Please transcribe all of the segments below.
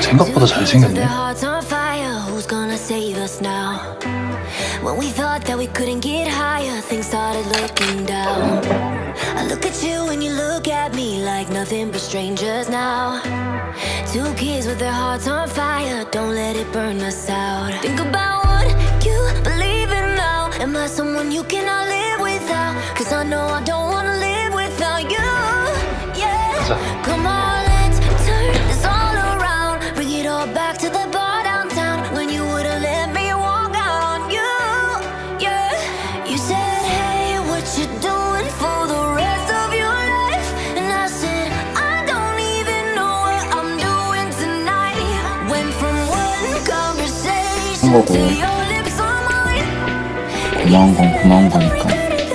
생각보다 잘생겼네. When we thought that we couldn't get higher, things started looking down. I look at you and you look at me like nothing but strangers now. Two kids with their hearts on fire, don't let it burn us out. Think about what you believe in now. Am I someone you cannot live without? Cause I know I don't wanna live without you. Yeah, come on, let's turn this all around. Bring it all back to the bar downtown when you would've let me walk out on you. Yeah, you said, hey, what you doing for the rest of your life? And I said, I don't even know what I'm doing tonight. Went from one conversation to your lips on mine. 고마운 건 고마운 거니까.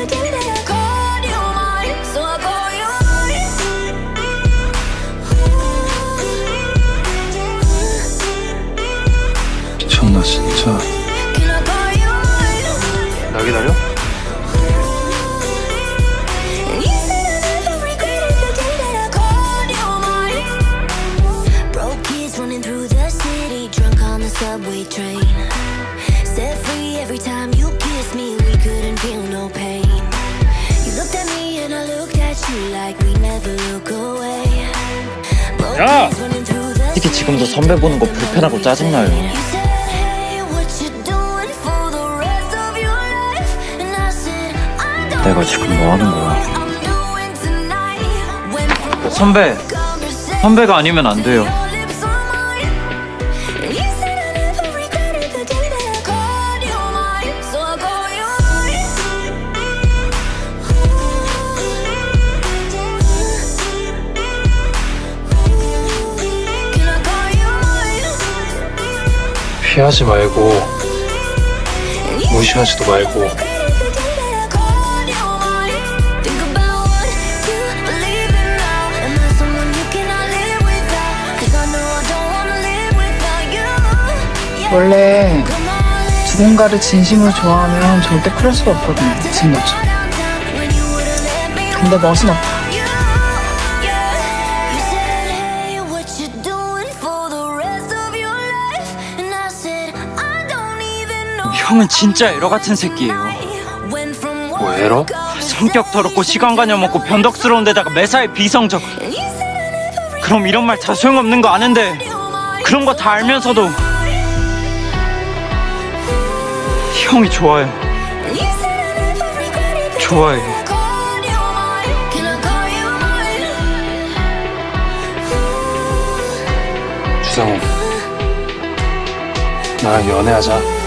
미쳤나 진짜. 나 기다려? Subway train set free every time you kissed me. We couldn't feel no pain. You looked at me and I looked at you like we never look away. 야! 특히 지금도 선배 보는 거 불편하고 짜증나요. 내가 지금 뭐 하는 거야? 선배가 아니면 안 돼요. 피하지 말고 무시하지도 말고. 원래 누군가를 진심으로 좋아하면 절대 그럴 수가 없거든요, 친구처럼. 근데 멋은 없다. 형은 진짜 에러 같은 새끼예요. 뭐 에러? 성격 더럽고 시간관념 없고 변덕스러운 데다가 매사에 비성적. 그럼 이런 말 다 소용없는 거 아는데 그런 거 다 알면서도 형이 좋아요. 좋아해요. 주상우, 나랑 연애하자.